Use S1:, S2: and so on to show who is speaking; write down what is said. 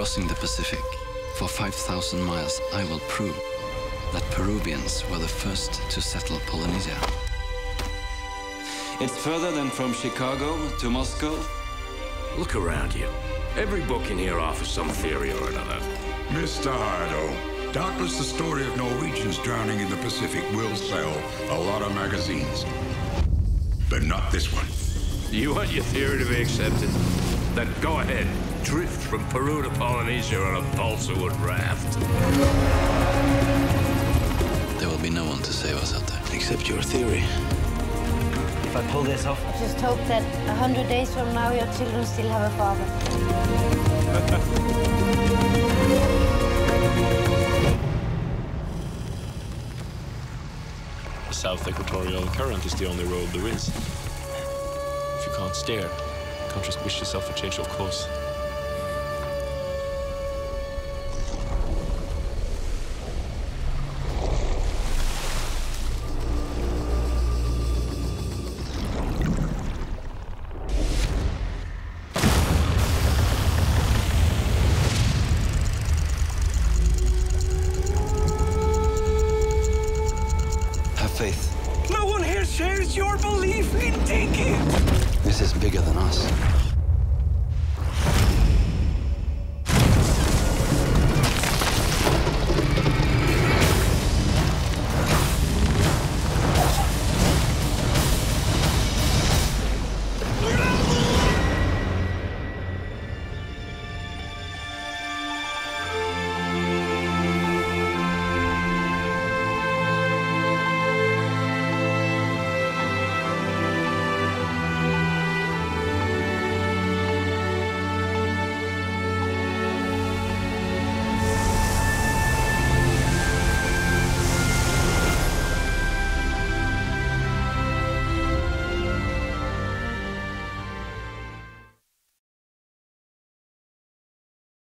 S1: crossing the Pacific, for 5,000 miles, I will prove that Peruvians were the first to settle Polynesia. It's further than from Chicago to Moscow.
S2: Look around you. Every book in here offers some theory or another.
S3: Mr. Hardo, doubtless the story of Norwegians drowning in the Pacific will sell a lot of magazines. But not this one.
S2: You want your theory to be accepted? Then go ahead. Drift from Peru to Polynesia on a balsa wood raft.
S1: There will be no one to save us out there.
S4: Except your theory.
S5: If I pull this off...
S6: Just hope that 100 days from now your children still have a father.
S7: The South Equatorial Current is the only road there is. If you can't steer, you can't just wish yourself a change of course.
S1: Faith.
S5: No one here shares your belief in Tiki!
S1: This is bigger than us.